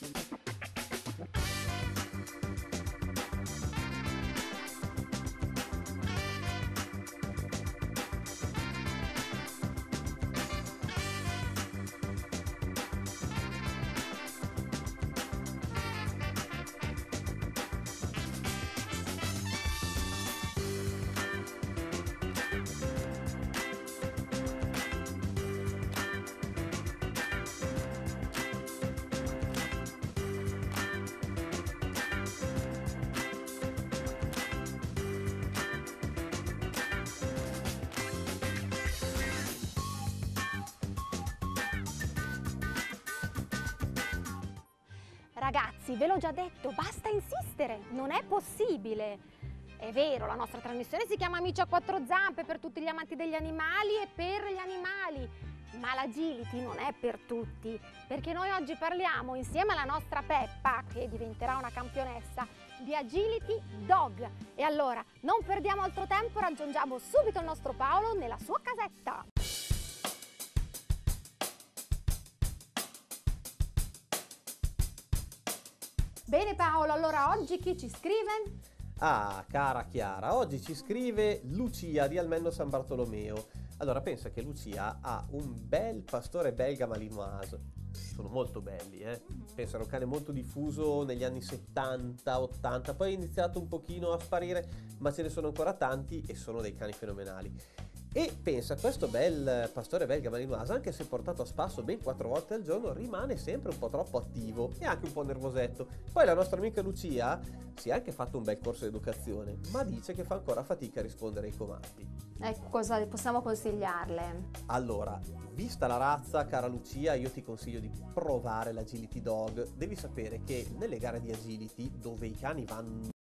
Ragazzi, ve l'ho già detto, basta insistere, non è possibile. È vero, la nostra trasmissione si chiama Amici a quattro zampe per tutti gli amanti degli animali e per gli animali, ma l'agility non è per tutti, perché noi oggi parliamo insieme alla nostra Peppa, che diventerà una campionessa, di Agility Dog. E allora, non perdiamo altro tempo, raggiungiamo subito il nostro Paolo nella sua casetta. Bene Paolo, allora oggi chi ci scrive? Ah, cara Chiara, oggi ci scrive Lucia di Almeno San Bartolomeo. Allora, pensa che Lucia ha un bel pastore belga malinois. Sono molto belli, Pensa, era un cane molto diffuso negli anni 70, 80, poi è iniziato un pochino a sparire, ma ce ne sono ancora tanti e sono dei cani fenomenali. E pensa, questo bel pastore belga malinois, anche se portato a spasso ben 4 volte al giorno, rimane sempre un po' troppo attivo e anche un po' nervosetto. Poi la nostra amica Lucia si è anche fatto un bel corso di educazione, ma dice che fa ancora fatica a rispondere ai comandi. Ecco, cosa possiamo consigliarle? Allora, vista la razza, cara Lucia, io ti consiglio di provare l'Agility Dog. Devi sapere che nelle gare di Agility, dove i cani vanno